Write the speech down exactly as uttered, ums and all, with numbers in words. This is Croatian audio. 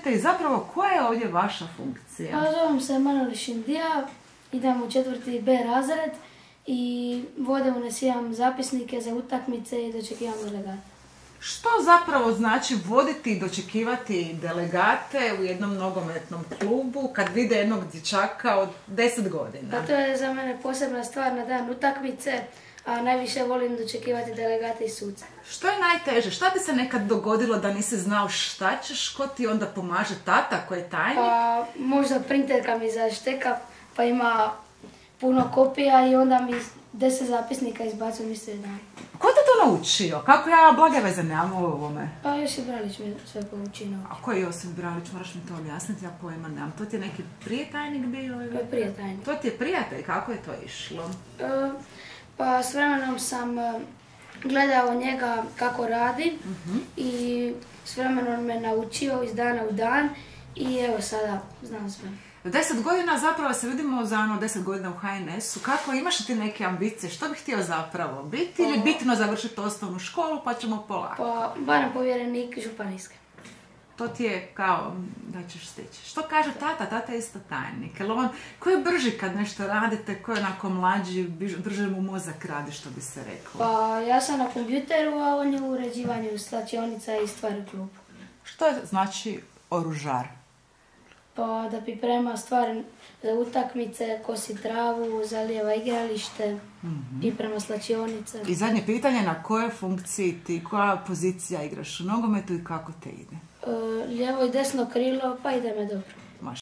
vodite i zapravo koja je ovdje vaša funkcija? Ja zovem se Manoli Šindija, idem u četvrti B razred i vodim unesijam zapisnike za utakmice i dočekivam delegate. Što zapravo znači voditi i dočekivati delegate u jednom nogometnom klubu kad vide jednog dječaka od deset godina? Pa to je za mene posebna stvar na dan utakmice, a najviše volim dočekivati delegate i suce. Što je najteže? Šta bi se nekad dogodilo da nisi znao šta ćeš, ko ti onda pomaže, tata koji je tajnik? Pa možda printerka mi zašteka, pa ima puno kopija i onda mi deset zapisnika izbacujem isti dan. Ko te to naučio? Kako ja blage veze nemam u ovome? Pa Josip Bralić mi sve poučio. A ko je Josip Bralić? Moraš mi to objasniti, ja pojma nemam. To ti je neki prije tajnik bio? To je prije tajnik. To ti je prijatelj, kako je to išlo? E, pa s vremenom sam e, gledao njega kako radi uh-huh. i s vremenom me naučio iz dana u dan i evo sada znam sve. Deset godina zapravo se vidimo za ono deset godina u ha en es u. Kako, imaš li ti neke ambicije? Što bih htio zapravo biti? Ili bitno završiti osnovnu školu pa ćemo polako? Pa barem povjerenik županijske. To ti je kao da ćeš stići. Što kaže tata? Tata je isto tajnik. Jel on, ko je brži kad nešto radite? Ko je onako mlađi, brže mu mozak radi, što bi se reklo? Pa ja sam na kompjuteru, a on je u uređivanju slačionica i stvari u klubu. Što je znači oružar? Pa da priprema stvari za utakmice, kosi travu, zalijeva igralište, mm-hmm. priprema slačionice. I zadnje pitanje, na kojoj funkciji ti, koja pozicija igraš u nogometu i kako te ide? E, lijevo i desno krilo, pa ide me dobro.